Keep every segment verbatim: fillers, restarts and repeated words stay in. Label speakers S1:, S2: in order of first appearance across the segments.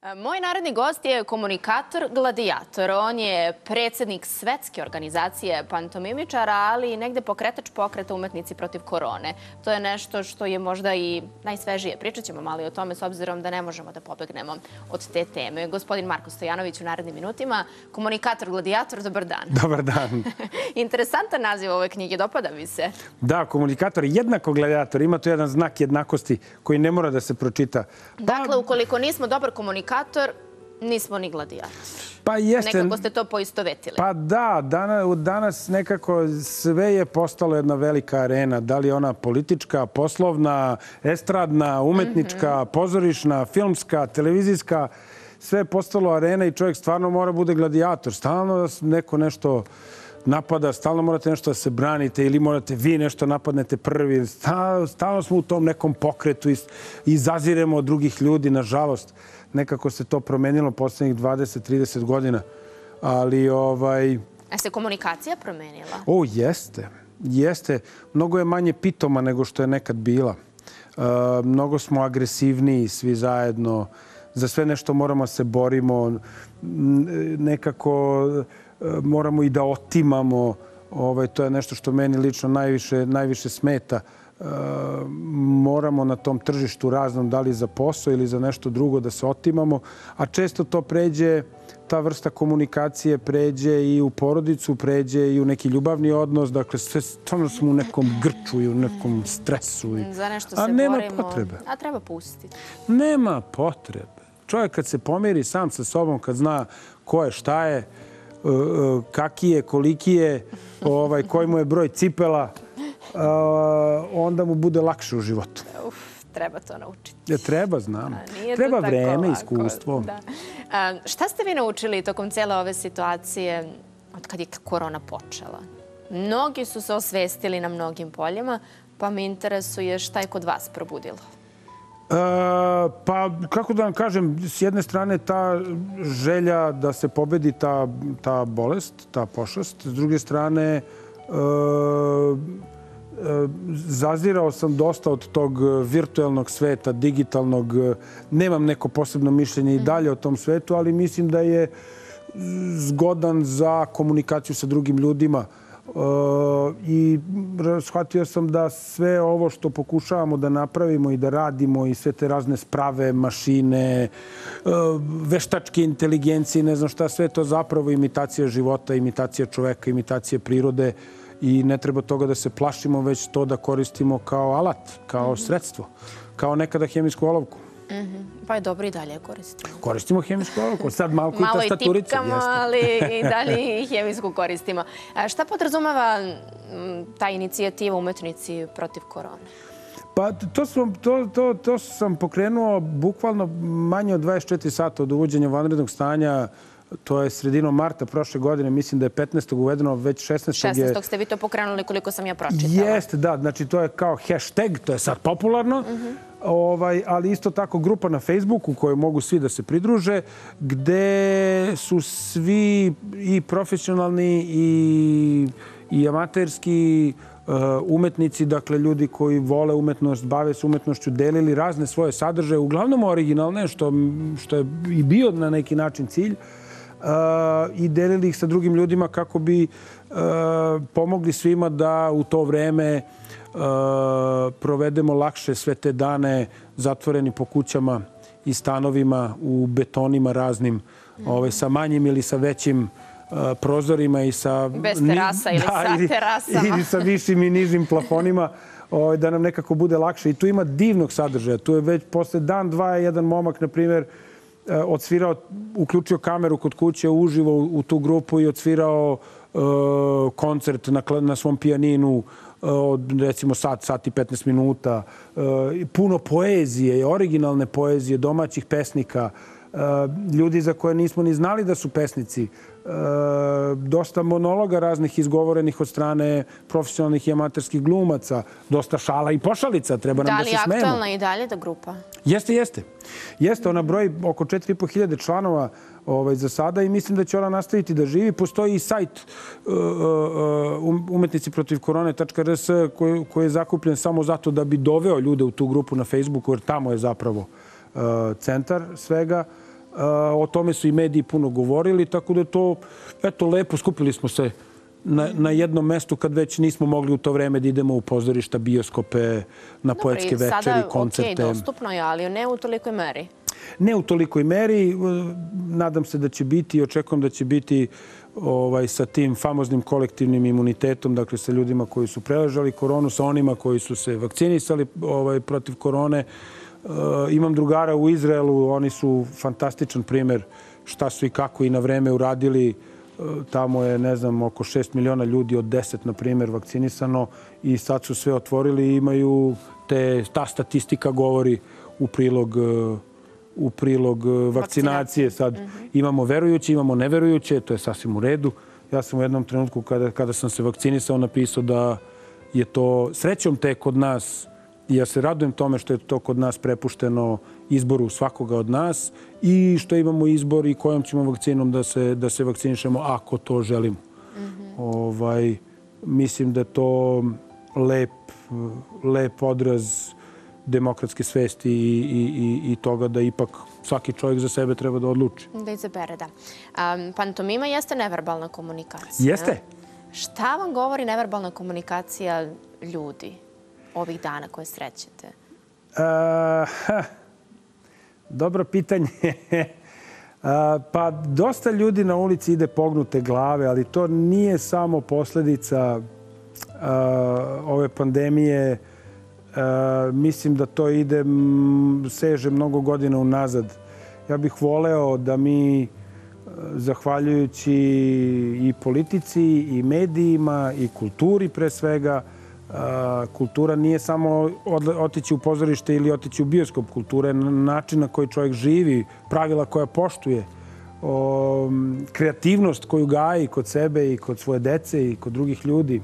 S1: Moj naredni gost je komunikator Gladiator. On je predsjednik svetske organizacije pantomimičara, ali i negde pokretač pokreta umetnici protiv korone. To je nešto što je možda i najsvežije. Pričat ćemo malo o tome s obzirom da ne možemo da pobegnemo od te teme. Gospodin Marko Stojanović u narednim minutima. Komunikator Gladiator, dobar dan.
S2: Dobar dan.
S1: Interesantan naziv ove knjige, dopada mi se.
S2: Da, komunikator je jednako Gladiator. Ima tu jedan znak jednakosti koji ne mora da se pročita.
S1: Dakle, ukoliko nismo dobar komunikator, nismo ni gladijator.
S2: Pa jeste.
S1: Nekako ste to poistovetili.
S2: Pa da, danas nekako sve je postalo jedna velika arena. Da li je ona politička, poslovna, estradna, umetnička, pozorišna, filmska, televizijska. Sve je postalo arena i čovjek stvarno mora bude gladijator. Stalno neko nešto napada, stalno morate nešto da se branite ili morate vi nešto napadnete prvi. Stalno smo u tom nekom pokretu i zaziremo od drugih ljudi, nažalost. Nekako se to promenilo poslednjih dvadeset do trideset godina. Ali ovaj...
S1: A se komunikacija promenila?
S2: O, jeste. Jeste. Mnogo je manje pitoma nego što je nekad bila. Mnogo smo agresivniji svi zajedno. Za sve nešto moramo se borimo. Nekako moramo i da otimamo. To je nešto što meni lično najviše smeta. Moramo na tom tržištu raznom, da li za posao ili za nešto drugo, da se otimamo. A često to pređe, ta vrsta komunikacije pređe i u porodicu, pređe i u neki ljubavni odnos. Dakle, sve stvarno smo u nekom grču i u nekom stresu.
S1: Za nešto se borimo.
S2: A nema potrebe.
S1: A treba pustiti.
S2: Nema potrebe. Čovjek kad se pomiri sam sa sobom, kad zna ko je, šta je, kaki je, koliki je, koji mu je broj cipela, onda mu bude lakše u životu.
S1: Uf, treba to naučiti.
S2: Treba, znam. Treba vreme, iskustvo.
S1: Šta ste vi naučili tokom cijele ove situacije od kad je korona počela? Mnogi su se osvestili na mnogim poljima, pa me interesuje šta je kod vas probudilo.
S2: Pa, kako da vam kažem, s jedne strane ta želja da se pobedi ta bolest, ta pošast, s druge strane zazirao sam dosta od tog virtualnog sveta, digitalnog. Nemam neko posebno mišljenje i dalje o tom svetu, ali mislim da je zgodan za komunikaciju sa drugim ljudima. I shvatio sam da sve ovo što pokušavamo da napravimo i da radimo i sve te razne sprave, mašine, veštačke inteligencije, ne znam šta, sve to zapravo imitacija života, imitacija čoveka, imitacija prirode. I ne treba toga da se plašimo, već to da koristimo kao alat, kao sredstvo, kao nekada hemijsku olovku.
S1: Pa je dobro i dalje koristimo.
S2: Koristimo hemijsku olovku, sad malo i tastaturice.
S1: Malo i tipkamo, ali i dalje i hemijsku koristimo. Šta podrazumeva ta inicijativa umetnici protiv korone?
S2: Pa to sam pokrenuo bukvalno manje od dvadeset četiri sata od uvođenja vanrednog stanja. To je sredinom marta prošle godine, mislim da je petnaestog uvedeno, već šesnaestog je...
S1: šesnaestog ste vi to pokrenuli koliko sam ja pročitala.
S2: Jeste, da. Znači to je kao hashtag, to je sad popularno, ali isto tako grupa na Facebooku koju mogu svi da se pridruže, gde su svi i profesionalni i amaterski umetnici, dakle ljudi koji vole umetnost, bave se umetnošću, delili razne svoje sadržaje, uglavnom originalne, što je i bio na neki način cilj, i delili ih sa drugim ljudima kako bi pomogli svima da u to vreme provedemo lakše sve te dane zatvoreni po kućama i stanovima u betonima raznim, sa manjim ili sa većim prozorima i sa...
S1: Bez terasa ili sa terasama.
S2: Ili sa višim i nižim plafonima, da nam nekako bude lakše. I tu ima divnog sadržaja. Tu je već posle dan, dva, jedan momak, na primjer, odsvirao, uključio kameru kod kuće uživo u tu grupu i odsvirao koncert na svom pijaninu od recimo sat, sat i petnaest minuta. Puno poezije, originalne poezije, domaćih pesnika, ljudi za koje nismo ni znali da su pesnici. Dosta monologa raznih izgovorenih od strane profesionalnih i amaterskih glumaca. Dosta šala i pošalica, treba nam da se smemo.
S1: Da li je aktualna i dalje ta grupa?
S2: Jeste, jeste. Jeste, ona broji oko četiri i po hiljade članova za sada i mislim da će ona nastaviti da živi. Postoji i sajt umetnici protiv korone tačka r s koji je zakupljen samo zato da bi doveo ljude u tu grupu na Facebooku, jer tamo je zapravo centar svega. O tome su i mediji puno govorili, tako da je to, eto, lepo. Skupili smo se na, na jednom mestu kad već nismo mogli u to vreme da idemo u pozorišta, bioskope, na poetske večeri, koncerte.
S1: Sada, okej, dostupno je, ali ne u tolikoj meri.
S2: Ne u tolikoj meri. Nadam se da će biti i očekujem da će biti ovaj, sa tim famoznim kolektivnim imunitetom, dakle sa ljudima koji su preležali koronu, sa onima koji su se vakcinisali ovaj, protiv korone. Uh, imam drugara u Izraelu, oni su fantastičan primjer šta su i kako i na vreme uradili. Uh, tamo je, ne znam, oko šest miliona ljudi od deset, na primjer, vakcinisano i sad su sve otvorili i imaju te, ta statistika govori u prilog uh, u prilog vakcinacije. Sad mm-hmm. imamo verujuće, imamo neverujuće, to je sasvim u redu. Ja sam u jednom trenutku kada, kada sam se vakcinisao napisao da je to srećom te kod nas i ja se radujem tome što je to kod nas prepušteno izboru svakoga od nas i što imamo izbor i kojom ćemo vakcinom da se, da se vakcinišemo ako to želimo. Mm-hmm. Ovaj, mislim da je to lep, lep odraz demokratske svesti i, i, i toga da ipak svaki čovjek za sebe treba da odluči.
S1: Da izabere, da. Um, pantomima jeste neverbalna komunikacija.
S2: Jeste.
S1: Šta vam govori neverbalna komunikacija ljudi ovih dana koje srećete?
S2: Uh, dobro pitanje. uh, pa dosta ljudi na ulici ide pognute glave, ali to nije samo posljedica uh, ove pandemije. Uh, mislim da to ide, m, seže mnogo godina unazad. Ja bih voleo da mi, uh, zahvaljujući i politici, i medijima, i kulturi pre svega, uh, kultura nije samo od, otići u pozorište ili otići u bioskop. Kultura je način na koji čovjek živi, pravila koja poštuje, o, kreativnost koju gaji kod sebe i kod svoje dece i kod drugih ljudi.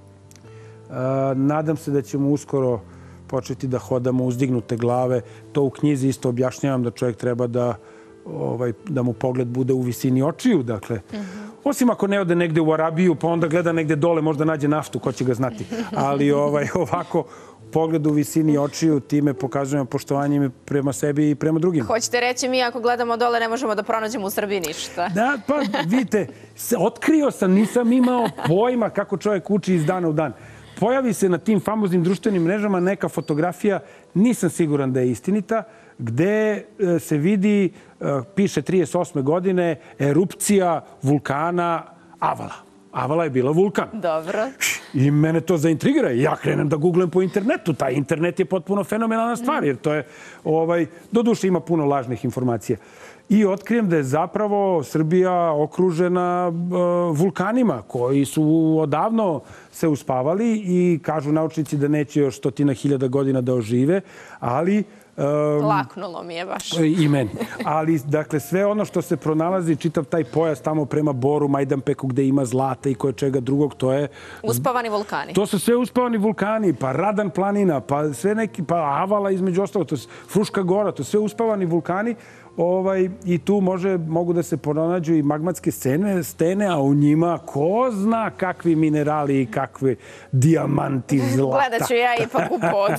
S2: Uh, nadam se da ćemo uskoro početi da hodamo uzdignute glave. To u knjizi isto objašnjavam da čovjek treba da, ovaj, da mu pogled bude u visini očiju. Dakle, mm-hmm. Osim ako ne ode negde u Arabiju, pa onda gleda negde dole, možda nađe naftu, ko će ga znati. Ali ovaj, ovako, pogled u visini očiju, time pokazujemo poštovanje prema sebi i prema drugim.
S1: Hoćete reći, mi ako gledamo dole ne možemo da pronađemo u Srbiji ništa.
S2: Da, pa vidite, otkrio sam, nisam imao pojma kako čovjek uči iz dana u dan. Pojavi se na tim famoznim društvenim mrežama neka fotografija, nisam siguran da je istinita, gde se vidi, piše trideset osme godine, erupcija vulkana Avala. Avala je bila vulkan.
S1: Dobro.
S2: I mene to zaintrigira. Ja krenem da googlam po internetu. Taj internet je potpuno fenomenalna stvar, jer to je, ovaj, doduše ima puno lažnih informacija. I otkrijem da je zapravo Srbija okružena uh, vulkanima koji su odavno se uspavali i kažu naučnici da neće još stotina hiljada godina da ožive, ali... Um,
S1: Laknulo mi je baš.
S2: I meni. Ali, dakle, sve ono što se pronalazi, čitav taj pojas tamo prema Boru, Majdanpeku, gde ima zlata i koje čega drugog, to je...
S1: Uspavani vulkani.
S2: To su sve uspavani vulkani, pa Radan planina, pa sve neki, pa Avala između ostalog, to je Fruška gora, to su sve uspavani vulkani. Ovaj, I tu može, mogu da se pronađu i magmatske scene, stene, a u njima ko zna kakvi minerali i kakvi dijamanti, zlata.
S1: Gledat ću ja ipak u pod.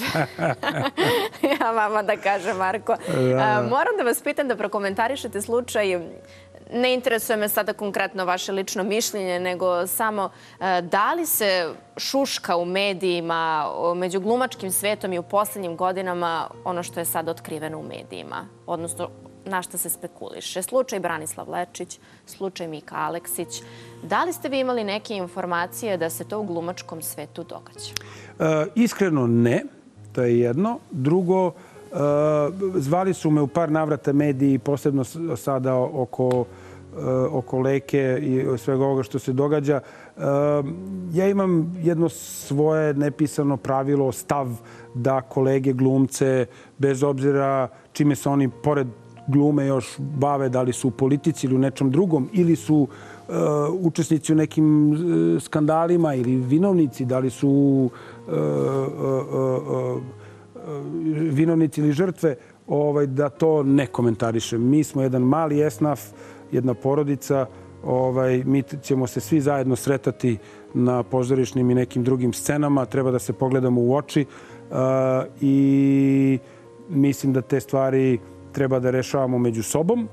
S1: Ja vama da kažem, Marko. Da. Moram da vas pitam da prokomentarišete slučaj. Ne interesuje me sada konkretno vaše lično mišljenje, nego samo da li se šuška u medijima, među glumačkim svetom i u posljednjim godinama ono što je sad otkriveno u medijima, odnosno na šta se spekuliše. Slučaj Branislav Lečić, slučaj Mika Aleksić. Da li ste vi imali neke informacije da se to u glumačkom svetu događa?
S2: E, iskreno ne, to je jedno. Drugo, e, zvali su me u par navrata mediji, posebno sada oko, e, oko Leke i svega ovoga što se događa. E, ja imam jedno svoje nepisano pravilo, stav da kolege glumce, bez obzira čime se oni pored glume još bave, da li su u politici ili u nečem drugom, ili su uh, učesnici u nekim uh, skandalima ili vinovnici, da li su uh, uh, uh, uh, vinovnici ili žrtve, ovaj, da to ne komentarišem. Mi smo jedan mali esnaf, jedna porodica, ovaj, mi ćemo se svi zajedno sretati na pozorišnim i nekim drugim scenama, treba da se pogledamo u oči uh, i mislim da te stvari treba da rešavamo među sobom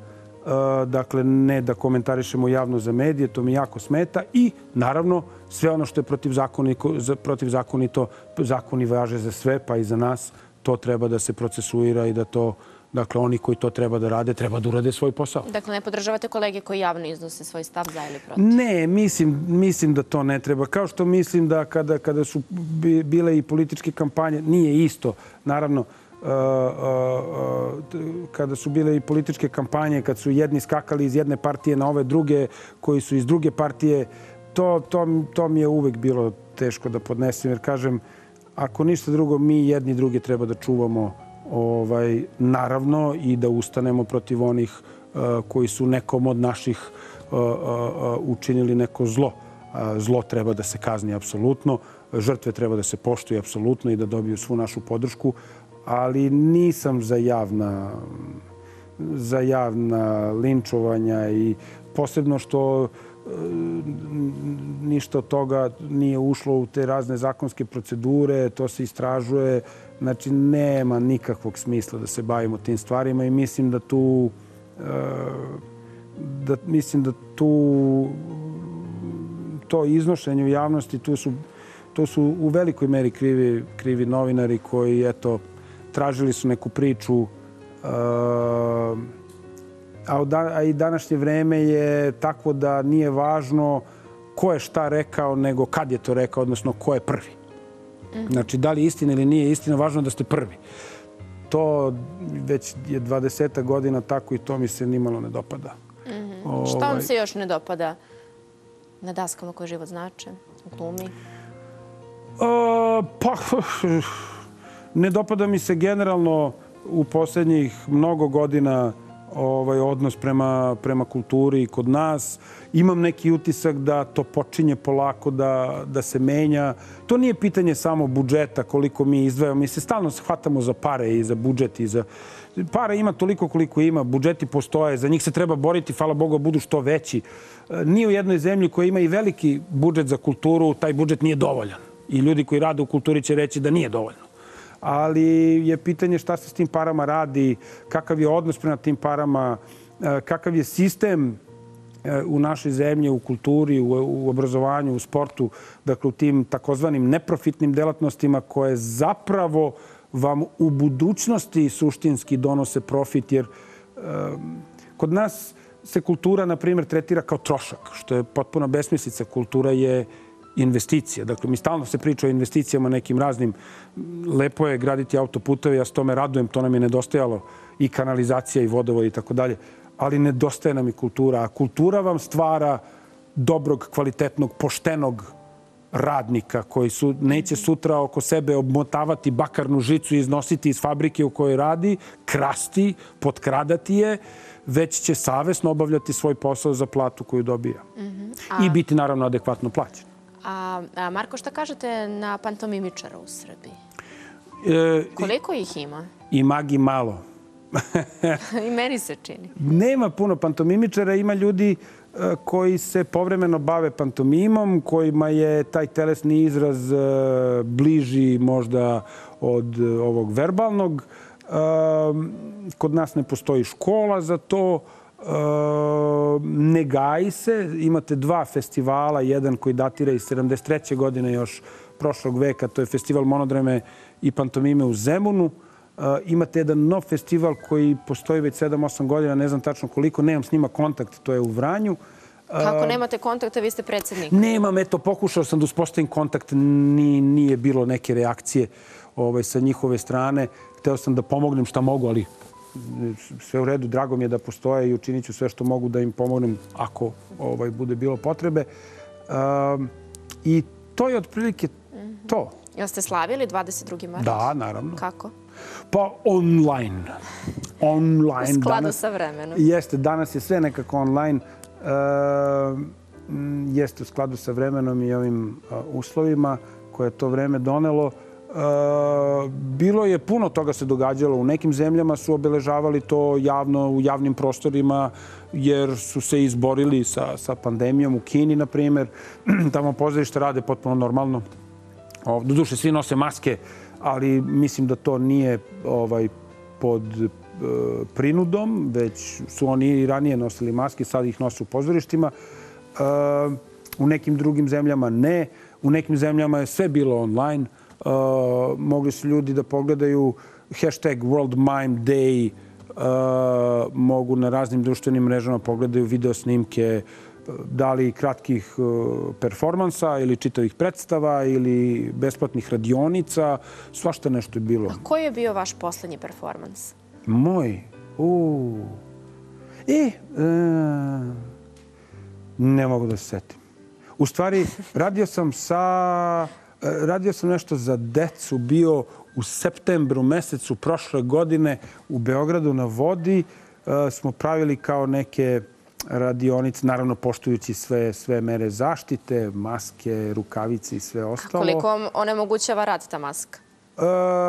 S2: dakle ne da komentarišemo javno za medije, to mi jako smeta i naravno sve ono što je protivzakonito, zakoni važe za sve pa i za nas, to treba da se procesuira i da to, dakle oni koji to treba da rade, treba da urade svoj posao.
S1: Dakle, ne podržavate kolege koji javno iznose svoj stav za ili protiv?
S2: Ne, mislim, mislim da to ne treba. Kao što mislim da kada, kada su bile i političke kampanje, nije isto, naravno, Uh, uh, uh, kada su bile i političke kampanje, kad su jedni skakali iz jedne partije na ove druge, koji su iz druge partije, to, to, to mi je uvek bilo teško da podnesem. Jer kažem, ako ništa drugo, mi jedni druge treba da čuvamo ovaj, naravno i da ustanemo protiv onih uh, koji su nekom od naših uh, uh, učinili neko zlo. Uh, zlo treba da se kazni apsolutno, žrtve treba da se poštuju apsolutno i da dobiju svu našu podršku. Ali nisam za javna, za javna linčovanja i posebno što ništa od toga nije ušlo u te razne zakonske procedure, to se istražuje. Znači, nema nikakvog smisla da se bavimo tim stvarima i mislim da tu, da, mislim da tu to iznošenje u javnosti, tu su, to su u velikoj meri krivi, krivi novinari koji, eto, tražili su neku priču, a i današnje vreme je takvo da nije važno ko je šta rekao, nego kad je to rekao, odnosno ko je prvi. Znači, da li je istina ili nije istina, važno je da ste prvi. To već je dvadesetak godina tako i to mi se nimalo ne dopada.
S1: Šta vam se još ne dopada na daskama koje život znače, u glumi?
S2: Pa... Ne dopada mi se generalno u posljednjih mnogo godina ovaj odnos prema, prema kulturi kod nas. Imam neki utisak da to počinje polako da, da se menja. To nije pitanje samo budžeta koliko mi izdvajamo. Mi se stalno shvatamo za pare i za budžet. I za... Para ima toliko koliko ima. Budžeti postoje. Za njih se treba boriti. Hvala Bogu, budu što veći. Nije u jednoj zemlji koja ima i veliki budžet za kulturu, taj budžet nije dovoljan. I ljudi koji rade u kulturi će reći da nije dovoljno. Ali je pitanje šta se s tim parama radi, kakav je odnos prema tim parama, kakav je sistem u našoj zemlji, u kulturi, u obrazovanju, u sportu, dakle u tim takozvanim neprofitnim delatnostima koje zapravo vam u budućnosti suštinski donose profit, jer kod nas se kultura, na primjer, tretira kao trošak, što je potpuno besmislica. Kultura je investicija. Dakle, mi stalno se priča o investicijama nekim raznim. Lepo je graditi autoputeve, ja s tome radujem, to nam je nedostajalo i kanalizacija i vodovod i tako dalje. Ali nedostaje nam i kultura. A kultura vam stvara dobrog, kvalitetnog, poštenog radnika koji su, neće sutra oko sebe obmotavati bakarnu žicu i iznositi iz fabrike u kojoj radi, krasti, potkradati je, već će savesno obavljati svoj posao za platu koju dobija. I biti, naravno, adekvatno plaćen.
S1: A, a Marko, šta kažete na pantomimičara u Srbiji?
S2: E,
S1: Koliko ih ima?
S2: I magi malo.
S1: I meni se čini.
S2: Nema puno pantomimičara, ima ljudi koji se povremeno bave pantomimom, kojima je taj telesni izraz bliži možda od ovog verbalnog. Kod nas ne postoji škola za to. Ne gaji se. Imate dva festivala, jedan koji datira iz sedamdeset treće godine još prošlog veka, to je festival monodrame i pantomime u Zemunu. Imate jedan nov festival koji postoji već sedam osam godina, ne znam tačno koliko, nemam s njima kontakt, to je u Vranju.
S1: Kako nemate kontakta, vi ste predsjednik?
S2: Nemam, eto, pokušao sam da uspostavim kontakt, nije bilo neke reakcije sa njihove strane. Hteo sam da pomognem šta mogu, ali sve u redu, drago mi je da postoje i učinit ću sve što mogu da im pomognem ako bude bilo potrebe. I to je otprilike to.
S1: Jel ste slavili dvadeset drugi mart?
S2: Da, naravno.
S1: Kako?
S2: Pa online. Online.
S1: U skladu sa vremenom.
S2: Jeste, danas je sve nekako online. Jeste u skladu sa vremenom i ovim uslovima koje je to vreme donelo. Bilo je puno toga se događalo. U nekim zemljama su obeležavali to javno u javnim prostorima jer su se izborili sa, sa pandemijom. U Kini, na primjer, tamo pozorište rade potpuno normalno. Doduše, svi nose maske, ali mislim da to nije ovaj, pod prinudom, već su oni i ranije nosili maske, sad ih nose u pozorištima. U nekim drugim zemljama ne. U nekim zemljama je sve bilo online. Mogli su ljudi da pogledaju hashtag World Mime Day, mogu na raznim društvenim mrežama pogledaju video snimke, da li kratkih performansa ili čitavih predstava ili besplatnih radionica. Svašta nešto je bilo.
S1: A koji je bio vaš poslednji performans?
S2: Moj? Uuu. E, ne mogu da se setim. U stvari, radio sam sa... Radio sam nešto za decu, bio u septembru mesecu prošle godine u Beogradu na vodi. Smo pravili kao neke radionice, naravno poštujući sve, sve mere zaštite, maske, rukavice i sve ostalo.
S1: A koliko vam onemogućava rad ta maska?
S2: E,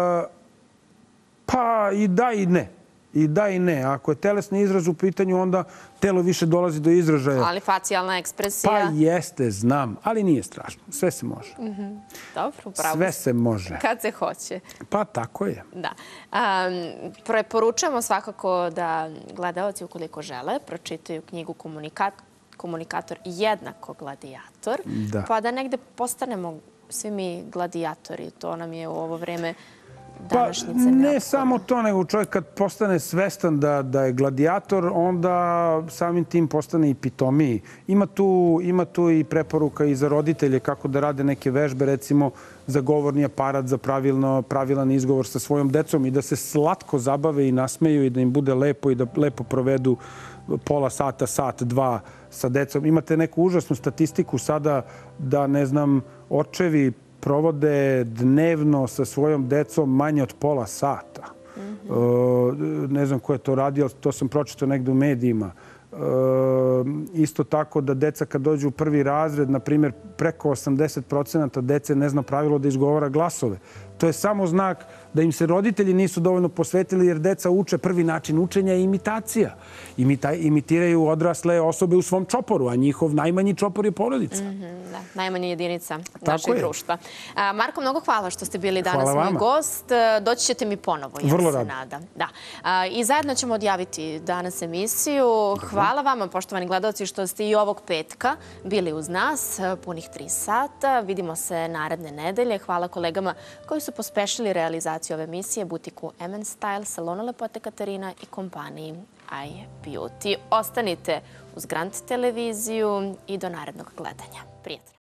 S2: pa i da i ne. I da i ne. Ako je telesni izraz u pitanju, onda telo više dolazi do izražaja.
S1: Ali facijalna ekspresija?
S2: Pa jeste, znam, ali nije strašno. Sve se može.
S1: Mm-hmm. Dobro, upravo.
S2: Sve se može.
S1: Kad se hoće.
S2: Pa tako je.
S1: Da. Um, preporučujemo svakako da gledaoci, ukoliko žele, pročitaju knjigu Komunikat, Komunikator jednako gladijator,
S2: da.
S1: Pa da negde postanemo svi mi gladijatori. To nam je u ovo vreme
S2: Pa ne samo to, nego čovjek kad postane svestan da, da je gladijator, onda samim tim postane i pitomiji. Ima tu, ima tu i preporuka i za roditelje kako da rade neke vežbe, recimo za govorni aparat, za pravilno, pravilan izgovor sa svojom decom i da se slatko zabave i nasmeju i da im bude lepo i da lepo provedu pola sata, sat, dva sa decom. Imate neku užasnu statistiku sada da, ne znam, očevi provode dnevno sa svojom decom manje od pola sata. Mm-hmm. Ne znam ko je to radio, to sam pročitao negde u medijima. Isto tako da deca kad dođu u prvi razred, na primjer, preko osamdeset procenata dece ne zna pravilo da izgovara glasove. To je samo znak da im se roditelji nisu dovoljno posvetili jer deca uče, prvi način učenja je imitacija. Imita, imitiraju odrasle osobe u svom čoporu, a njihov najmanji čopor je porodica.
S1: Mm-hmm, da, najmanja jedinica našeg društva. A, Marko, mnogo hvala što ste bili danas moj gost. Doći ćete mi ponovo, ja
S2: Vrlo
S1: se
S2: rado.
S1: nadam. Da. A, I zajedno ćemo odjaviti danas emisiju. Dobro. Hvala vama, poštovani gledalci, što ste i ovog petka bili uz nas, punih tri sata. Vidimo se naredne nedelje. Hvala kolegama koji su pospešili realizaciju ove emisije, butiku M and Style, salonu Lepote Katarina i kompaniji iBeauty. Ostanite uz Grand televiziju i do narednog gledanja. Prijatno.